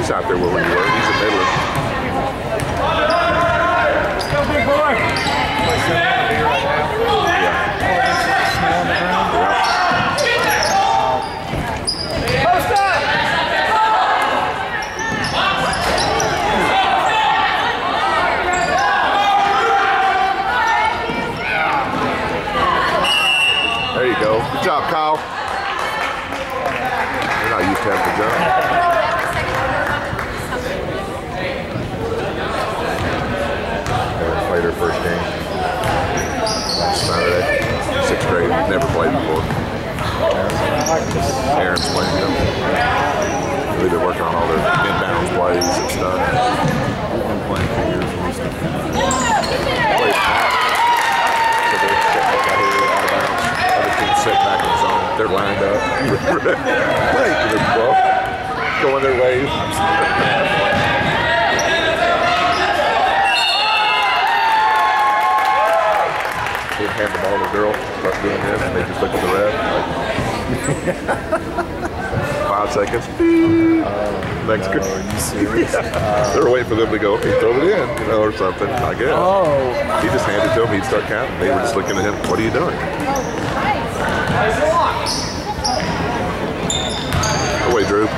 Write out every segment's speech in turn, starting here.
He's out there where we were. He's in Midland. Let's go, big boy. Post up! There you go. Good job, Kyle. You're not used to having to jump. Played her first game Saturday. 6th grade. Never played before. Aaron's playing them. They've been working on all their inbounds plays and stuff. We've been playing for years and stuff. Played hot. So they're sitting back out here out of bounds. Other teams sitting back in the zone. They're lined up. Wait, going their ways. Hand the ball to the girl, start doing this, and they just look at the ref. Like 5 seconds. Next no, are you serious? They're waiting for them to go, okay, throw it in, you know, or something, I guess. Oh. He just handed it to him, he'd start counting. They were just looking at him, what are you doing? Go away, Drew.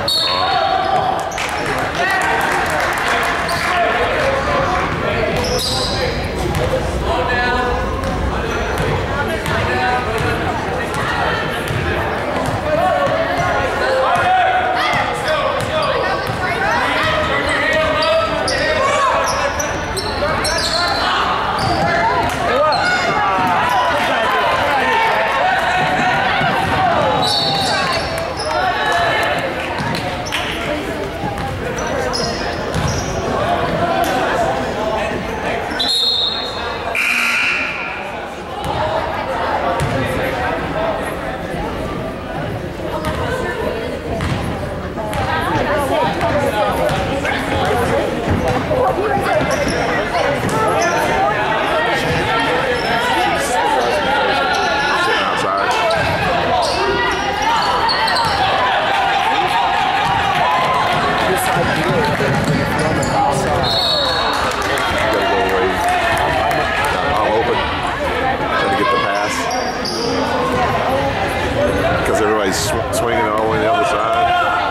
Swinging all the way the other side.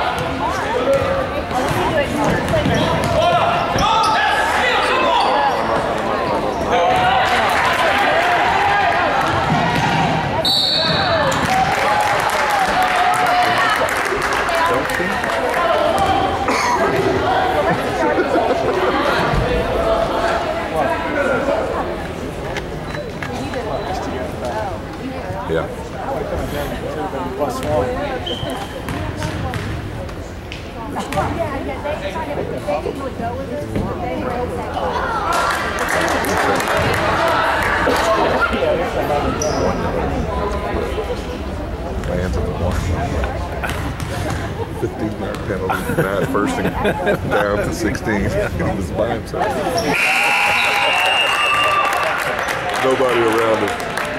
Yeah. Lands at the 1. 15-yard penalty. That first thing down to 16. He was by himself. Nobody around him.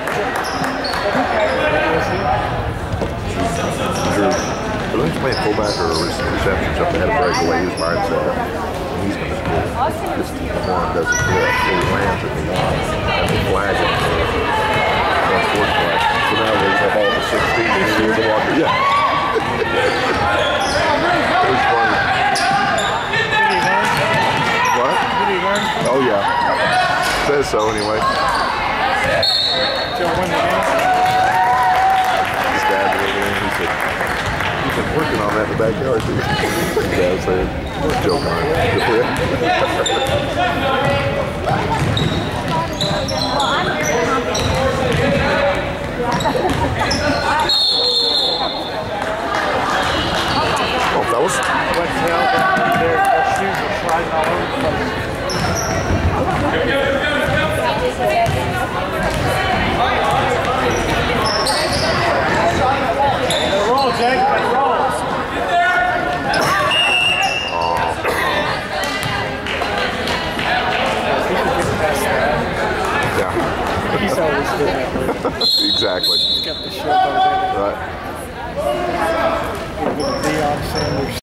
Drew, but he's playing fullback or reception, jumping ahead of breakaway. He was by himself. He's going to score. Just one doesn't flip, so he lands at the 1. That's a flag on the fourth flag. So now they have all the 16. Yeah. It was funny. What? Oh, yeah. Says so anyway. His dad was over there. He said, "You've been working on that in the backyard, too." His dad said, "Joke on it." Oh, fellas. Their shoes are sliding all over the place. Roll, Jake. Roll. Yeah. He's always good at it. Exactly. He's got the shirt on. Right. Deion Sanders.